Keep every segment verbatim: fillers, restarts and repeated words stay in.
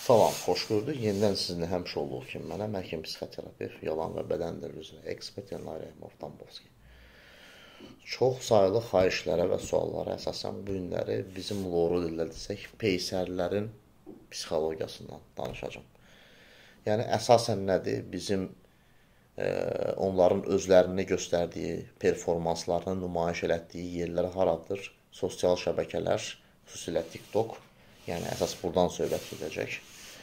Salam, xoş gördük. Yenidən sizinlə həmişə olduğu kimi mənəm həkim psixoterapevt, yalan və bədən dili üzrə ekspert Elnur Rəhimov Tambovski. Çox saylı xahişlərə və suallara əsasən bu günləri bizim loru dillə desək, peysərlərin psixologiyasından danışacağım. Yəni əsasən nədir? Bizim e, onların özlərini göstərdiyi, performanslarını nümayiş elətdiyi yerlər haradır? Sosial şəbəkələr, xüsusilə TikTok. Yəni əsas buradan söhbət gedəcək.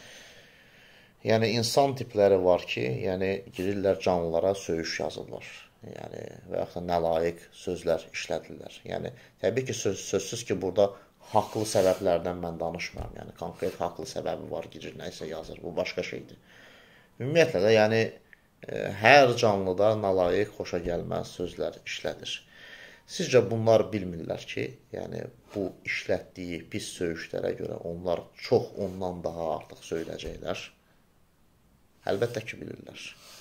Yəni insan tipləri var ki, yəni girirlər canlılara söyüş yazırlar. Yəni və yaxud da nalayiq sözlər işlədirlər. Yəni təbii ki, söz, sözsüz ki, burada haqlı səbəblərdən mən danışmıram. Yəni konkret haqlı səbəbi var, girir nəsə yazır. Bu başqa şeydir. Ümumiyyətlə də yəni hər canlıda nalayiq, xoşa gəlməz sözlər işlədir. Sizcə bunlar bilmirlər ki, yəni bu işlətdiyi pis söyüşlərə görə onlar çox ondan daha artıq söyləyəcəklər? Əlbəttə ki, bilirlər.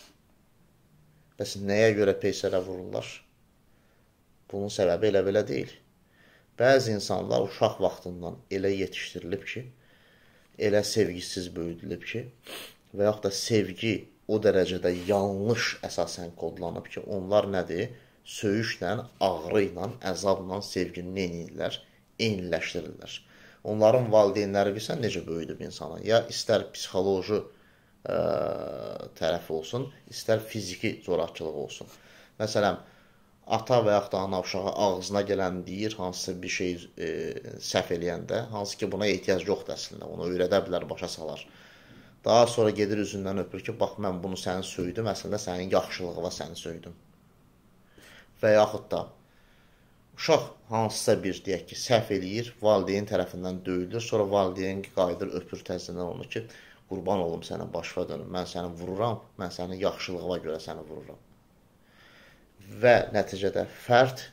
Bəs nəyə görə peysərə vururlar? Bunun səbəbi elə belə deyil. Bəzi insanlar uşaq vaxtından elə yetişdirilib ki, elə sevgisiz böyüdülüb ki, və yaxud da sevgi o dərəcədə yanlış əsasən kodlanıb ki, onlar nədir? Söyüşlə, ağrı ilə, əzabla sevgini neynirlər? Eyniləşdirirlər. Onların valideynləri bilsən necə böyüdüb insana? Ya istər psixoloji ə, tərəfi olsun, istər fiziki zorakılıq olsun. Məsələn, ata və yaxud da ana uşağa ağzına gələn deyir, hansısa bir şey e, səhv eləyəndə, hansı ki buna ehtiyac yoxdur əslində, onu öyrədə bilər, başa salar. Daha sonra gedir üzündən öpür ki, bax mən bunu səni söydüm, əslində sənin yaxşılığına səni söydüm. Və yaxud da uşaq hansısa bir, deyək ki, səhv eləyir, valideyn tərəfindən döyülür, sonra valideyn qayıdır, öpür təzədən onu ki, qurban olum sənə, başva dönüm, mən səni vururam, mən sənin yaxşılığına görə səni vururam. Və nəticədə fərd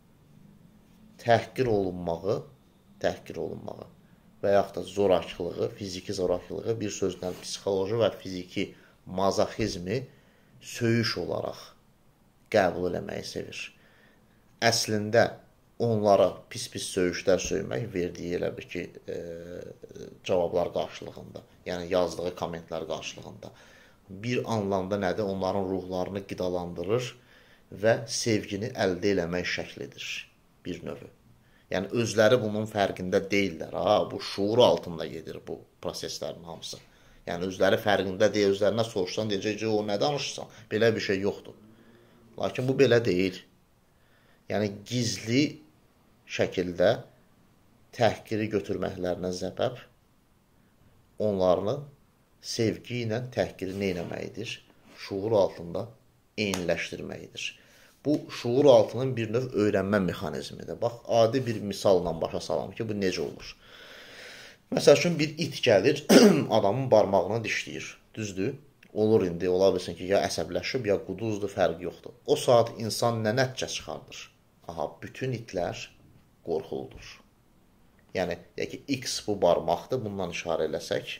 təhqir olunmağı, təhqir olunmağı və yaxud da zorakılığı, fiziki zorakılığı, bir sözlə psixoloji və fiziki mazoxizmi söyüş olaraq qəbul eləməyi sevir. Əslində onlara pis-pis söyüşlər söymək verdiyi elə bir ki, e, cavablar qarşılığında, yəni yazdığı kommentlər qarşılığında bir anlamda nədir? Onların ruhlarını qidalandırır və sevgini əldə eləmək şəklidir bir növü. Yəni özləri bunun fərqində deyirlər. Ha, bu şuur altında gedir bu proseslərin hamısı. Yəni özləri fərqində deyil, özlərinə soruşsan deyəcək ki, o nə danışırsan? Belə bir şey yoxdur. Lakin bu belə deyil. Yəni gizli şəkildə təhqiri götürməklərinə səbəb onlarını sevgi ilə təhqiri neynəməyidir? Şuur altında eyniləşdirməyidir. Bu şuur altının bir növ öyrənmə mexanizmidir. Bax, adi bir misalla başa salam ki, bu necə olur? Məsəl üçün bir it gəlir, adamın barmağına dişləyir. Düzdür? Olur indi, ola bilsin ki, ya əsəbləşib, ya quduzdur, fərq yoxdur. O saat insan nə nəticə çıxardır? Aha, bütün itlər qorxuludur. Yəni, deyək ki, X bu barmaqdır, bundan işarə eləsək,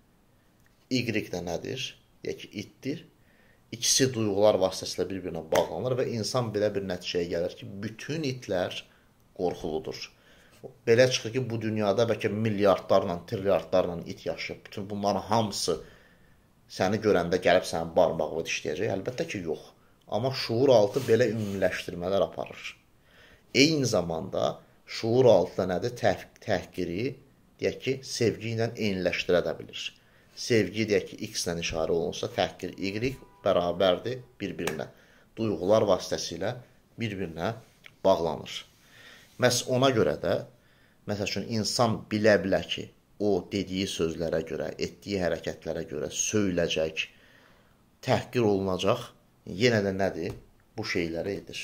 Y də nədir? Deyək ki, itdir. İkisi duyğular vasitəsilə bir-birinə bağlanır və insan belə bir nəticəyə gəlir ki, bütün itlər qorxuludur. Belə çıxır ki, bu dünyada bəlkə milyardlarla, trilyardlarla it yaşayıb. Bütün bunların hamısı səni görəndə gəlib sənin barmağını dişləyəcək. Əlbəttə ki, yox. Amma şuur altı belə ümumiləşdirmələr aparır. Eyni zamanda şuur altı nədir? Təh təhqiri, deyək ki, sevgi ilə eyniləşdirə də bilir. Sevgi, deyək ki, X ilə işarə olunsa, təhqir Y bərabərdir bir-birinə. Duyğular vasitəsilə bir-birinə bağlanır. Məhz ona görə də, məsəl üçün, insan bilə-bilə ki, o dediyi sözlərə görə, etdiyi hərəkətlərə görə söyləyəcək, təhqir olunacaq, yenə də nədir? Bu şeyləri edir.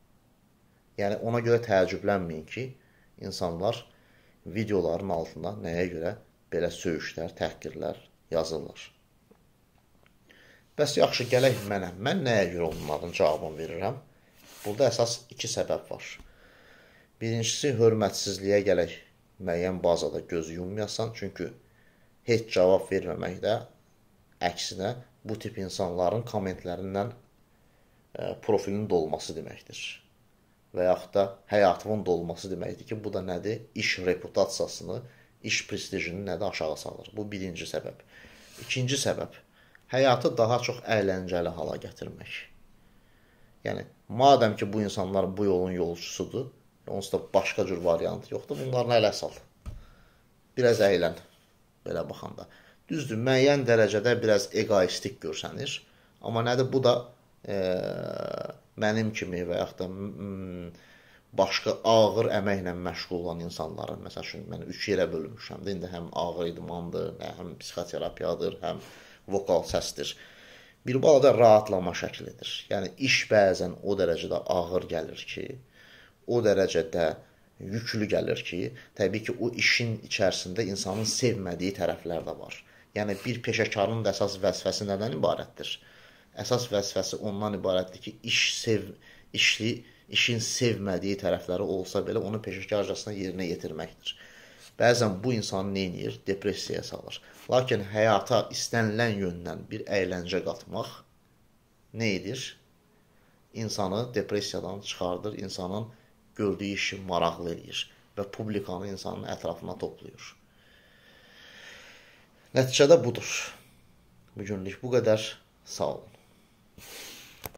Yəni, ona görə təəccüblənməyin ki, insanlar videoların altında nəyə görə belə söyüşlər, təhqirlər yazırlar. Bəs yaxşı, gələk mənə. Mən nəyə görə onların cavabını verirəm? Burada əsas iki səbəb var. Birincisi, hörmətsizliyə gələk müəyyən bazada göz yummayasan, çünki heç cavab verməməkdə əksinə bu tip insanların kommentlərindən e, profilinin dolması deməkdir. Və yaxud da həyatının dolması deməkdir ki, bu da nədir? İş reputasiyasını iş prestijini nə də aşağı salır. Bu birinci səbəb. İkinci səbəb, həyatı daha çox əyləncəli hala gətirmək. Yəni, madəm ki, bu insanlar bu yolun yolcusudur, onsuz da başqa cür variantı yoxdur, bunlarla ələ sal. Biraz əylən, belə baxanda. Düzdür, müəyyən dərəcədə biraz egoistik görsənir, amma nədir, bu da e, mənim kimi və yaxud da m, başqa ağır əməklə məşğul olan insanların, məsəl üçün, mən üç yerə bölünmüşəm, indi həm ağır idmandır, həm psixoterapiyadır, həm vokal səsdir. Bir balada rahatlama şəklidir. Yəni, iş bəzən o dərəcədə ağır gəlir ki, o dərəcədə yüklü gəlir ki, təbii ki, o işin içərisində insanın sevmədiyi tərəflər də var. Yəni, bir peşəkarın da əsas vəzifəsi nədən ibarətdir? Əsas vəzifəsi ondan ibarətdir ki, iş sev, işli, işin sevmədiyi tərəfləri olsa belə onu peşəkarcasına yerinə yetirməkdir. Bəzən bu insanı nə edir? Depressiyaya salır. Lakin həyata istənilən yöndən bir əyləncə qatmaq nə edir? İnsanı depressiyadan çıxardır, insanın gördüyü işi maraqlı edir və publikanı insanın ətrafına toplayır. Nəticədə budur. Bugünlük bu qədər. Sağ olun.